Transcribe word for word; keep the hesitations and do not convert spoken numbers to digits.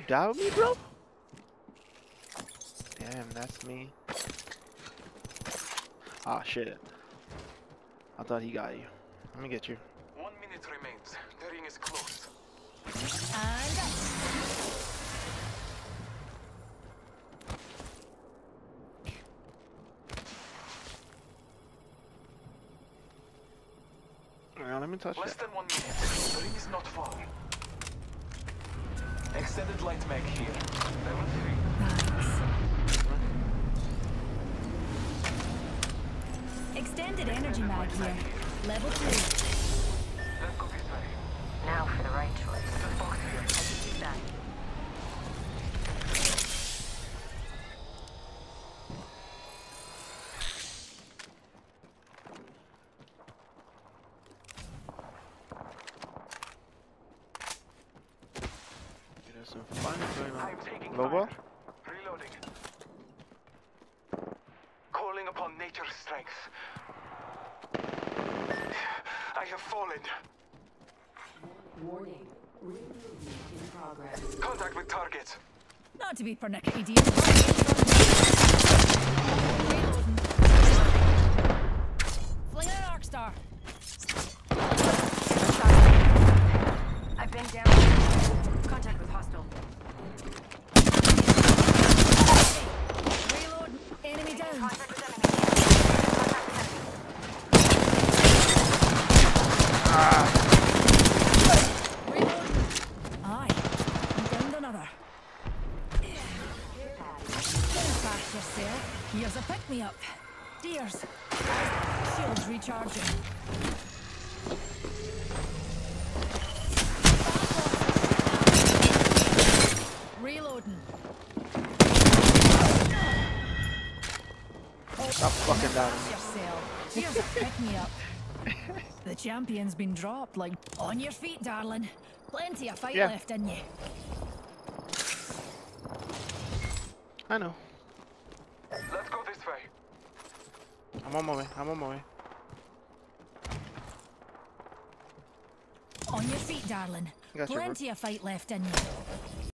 doubt me, bro? Damn, that's me. Ah, shit. I thought he got you. Let me get you. One minute remains. The ring is close. And up. Now, let me touch Less that. than one minute. The ring is not far. Extended light mag here. Level three. Extended energy mag here. Level two. Let's go this way. Now for the right choice. This box here. I can do that. There's some fun going on. I'm taking Lobo? fire. Reloading. Calling upon nature's strength. I have fallen. Warning. Ring movement in progress. Contact with target. Not to be pernickety, dear. Reloading. Fling an arc star. I've been down. Contact with hostile. Reload. Enemy down. Contact with enemy. Contact with enemy. Reload. Aye. I'm down another. Don't bash yourself. Here's a pick-me-up. Dears. Shields recharging. Reloading. Stop fucking down. Bash yourself. Here's a pick-me-up. The champion's been dropped, like, on your feet, darling. Plenty of fight Yeah. left in you. I know. Let's go this way. I'm on my way. I'm on my way. On your feet, darling. Got you, bro. Plenty of fight left in you.